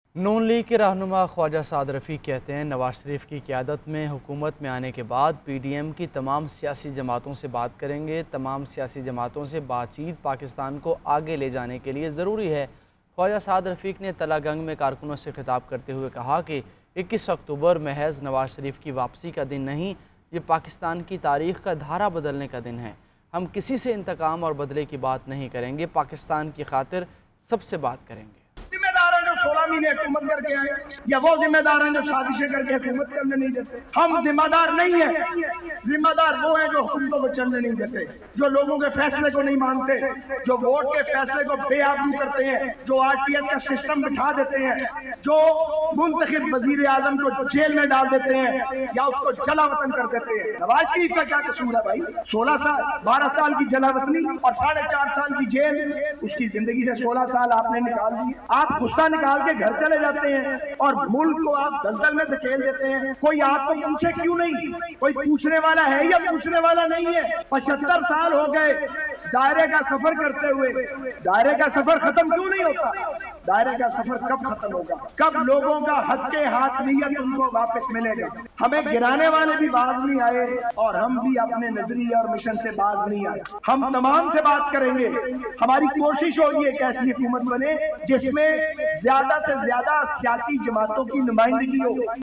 نون league کے رہنما خواجہ سعد رفیق کہتے ہیں نواز شریف کی قیادت میں حکومت میں آنے کے بعد پی ڈی ایم کی تمام سیاسی جماعتوں سے بات کریں گے۔ تمام سیاسی جماعتوں سے بات چیت پاکستان کو آگے لے جانے کے لیے ضروری ہے۔ خواجہ سعد رفیق نے تلہ گنگ میں کارکنوں سے خطاب کرتے ہوئے کہا کہ 21 اکتوبر محض نواز شریف کی واپسی کا دن نہیں، یہ پاکستان کی تاریخ کا دھارا بدلنے کا دن ہے۔ ہم کسی سے انتقام اور بدلے کی بات نہیں کریں گے، پاکستان کی خاطر سب سے بات کریں گے۔ 16 مہینے حکومت کر کے آئے یا وہ ذمہ دار ہیں جو سازشیں کر کے حکومت چلنے نہیں دیتے؟ ہم ذمہ دار نہیں ہیں، ذمہ دار وہ ہیں جو حکومتوں کو چلنے نہیں دیتے، جو لوگوں کے فیصلے کو نہیں مانتے، جو ووٹ کے فیصلے کو بے آبرو کرتے ہیں، جو آر ٹی ایس کا سسٹم بٹھا دیتے ہیں، جو منتخب وزیر اعظم کو جیل میں ڈال دیتے ہیں یا اس کو جلا وطن کر دیتے ہیں۔ نواز شریف کا کیا قصور ہے بھائی؟ 12 سال کی جلا وطنی اور 4.5 سال کی جیل، اس کی زندگی سے 16 سال آپ نے نکال دیے۔ آپ غصہ نکال کے گھر چلے جاتے ہیں اور ملک کو آپ دلدل میں دھکیل دیتے ہیں۔ کوئی آپ کو پوچھے کیوں نہیں؟ کوئی پوچھنے والا ہے یا پوچھنے والا نہیں ہے؟ 75 سال ہو گئے دائرے کا سفر کرتے ہوئے، دائرے کا سفر ختم کیوں نہیں ہوتا؟ دائرے کا سفر کب ختم ہوگا؟ کب لوگوں کا حق کے ہاتھ نیت ان کو واپس ملے گا؟ ہمیں گرانے والے بھی باز نہیں آئے اور ہم بھی اپنے نظریے اور مشن سے باز نہیں آئے۔ ہم تمام سے بات کریں گے۔ ہماری کوشش ہوگی ایک ایسی حکومت بنے جس میں زیادہ سے زیادہ سیاسی جماعتوں کی نمائندگی ہو۔